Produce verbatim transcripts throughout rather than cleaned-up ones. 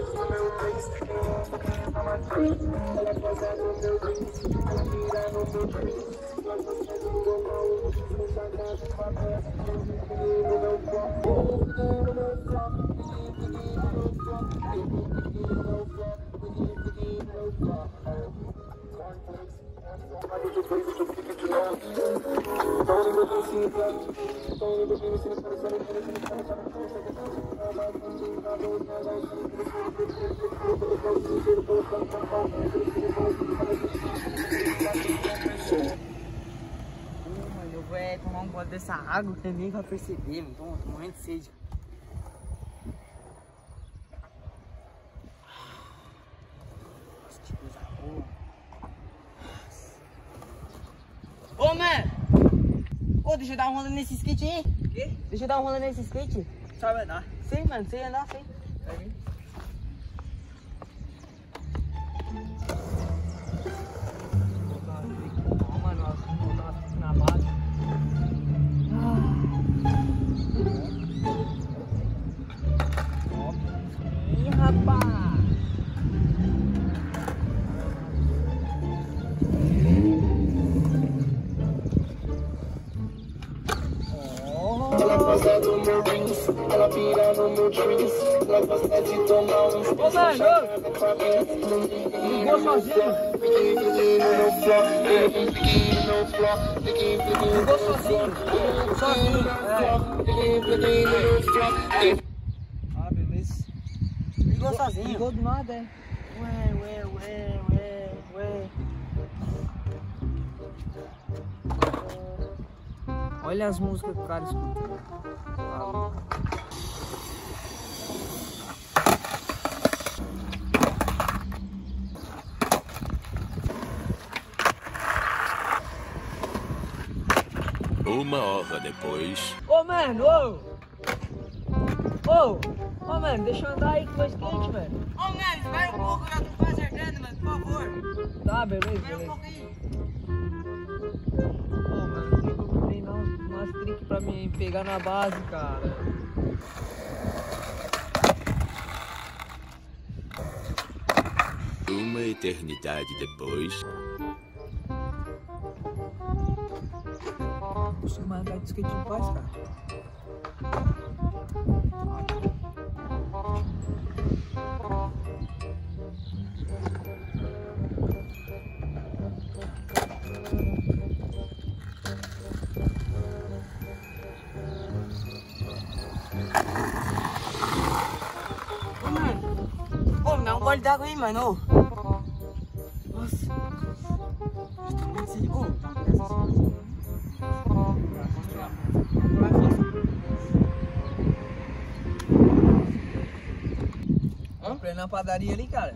Eu vou é, tomar um gole dessa água que ninguém vai perceber, mano. Tô, tô morrendo de sede. Nossa, que coisa boa. Ô, mano! Ô, deixa eu dar um rolê nesse skate aí. O quê? Deixa eu dar um rolê nesse skate. Sabe andar? Sei, mano. Sei andar, sei. Vai vir. Ela gosta do meu jeans, ela pira no meu jeans, ela gosta de tomar uns Ô, mano! Ligou sozinho? Ligou sozinho? Sozinho, é. Ah, beleza. Ligou sozinho? Ligou do nada, é. Ué, ué, ué, ué, ué. Olha as músicas que o cara escuta. Uma hora depois. Ô, mano, ô! Ô! Ô, mano, deixa eu andar aí com o meu skate, mano. Ô, mano, espera um pouco, eu já tô acertando, mano, por favor. Tá, beleza, espera um pouco aí. Ô, mano, tem como treinar umas tricks pra me pegar na base, cara. Uma eternidade depois. Não consigo mais andar de skate em paz, cara. Ô, mano. Ô, me dá um gole d'água aí, mano. Nossa. Eu tô muito sede. Ô, comprei na padaria ali, cara.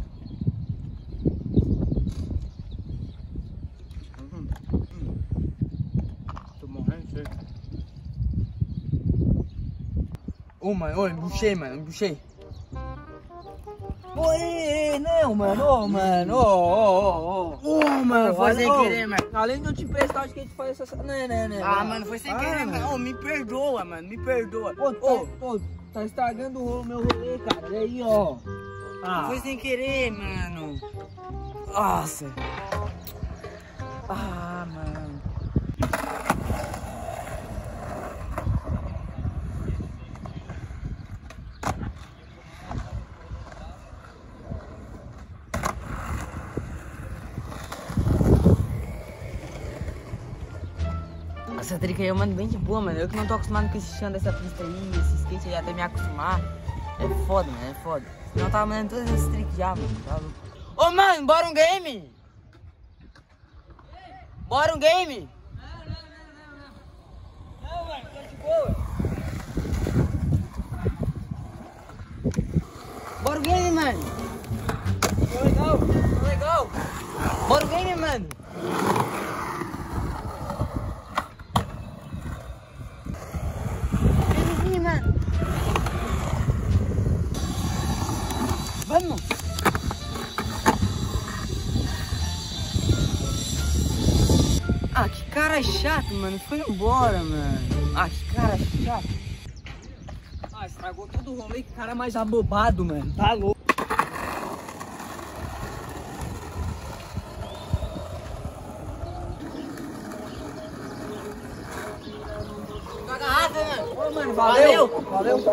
Uhum. Uhum. Tô morrendo de sede. Ô, mano, ô, embuchei, mano, embuchei. Oi, não, mano, ô, mano, ô, ô, ô. Ô, mano, foi sem querer, mano. Além de eu te emprestar, acho que a gente faz essa... Não, não, não. Ah, mano, foi sem querer, mano. Ô, me perdoa, mano, me perdoa. Ô, ô, ô, tá estragando o meu rolê, cara. E aí, ó. Ah. Foi sem querer, mano. Nossa. Ah, mano. Essa trick aí eu mando bem de boa, mano. Eu que não tô acostumado com esse chão dessa pista aí, esse skate aí, até me acostumar. É foda, mano, é foda. Senão eu tava mandando todos esses tricks já, mano. Tá louco. Ô, mano, bora um game? Bora um game? Não, não, não, não. Não, mano, tô de boa. Bora um game, mano. Tô legal, tô legal. Bora um game, mano. Mano. Vamos! Ah, que cara chato, mano. Foi embora, mano. Ah, que cara chato. Ah, estragou todo o rolê. Que cara mais abobado, mano. Tá louco. Valeu! Valeu!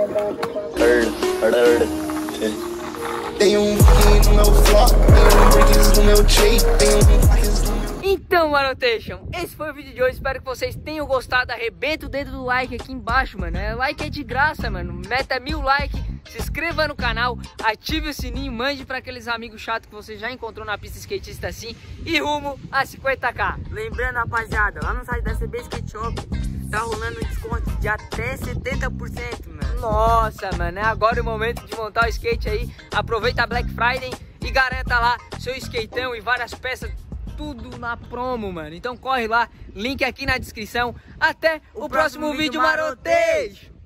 Tem um no meu flop, tem um bricks no meu shape, tem um... Então, Marotation, esse foi o vídeo de hoje. Espero que vocês tenham gostado. Arrebenta o dedo do like aqui embaixo, mano. É, like é de graça, mano. Meta mil likes. Se inscreva no canal, ative o sininho, mande para aqueles amigos chatos que você já encontrou na pista skatista assim. E rumo a cinquenta k. Lembrando, rapaziada, lá no site da C B Skate Shop tá rolando um desconto de até setenta por cento, mano. Nossa, mano, é agora o momento de montar o skate aí. Aproveita a Black Friday e garanta lá seu skateão e várias peças, tudo na promo, mano. Então corre lá, link aqui na descrição. Até o, o próximo, próximo vídeo, marotejo!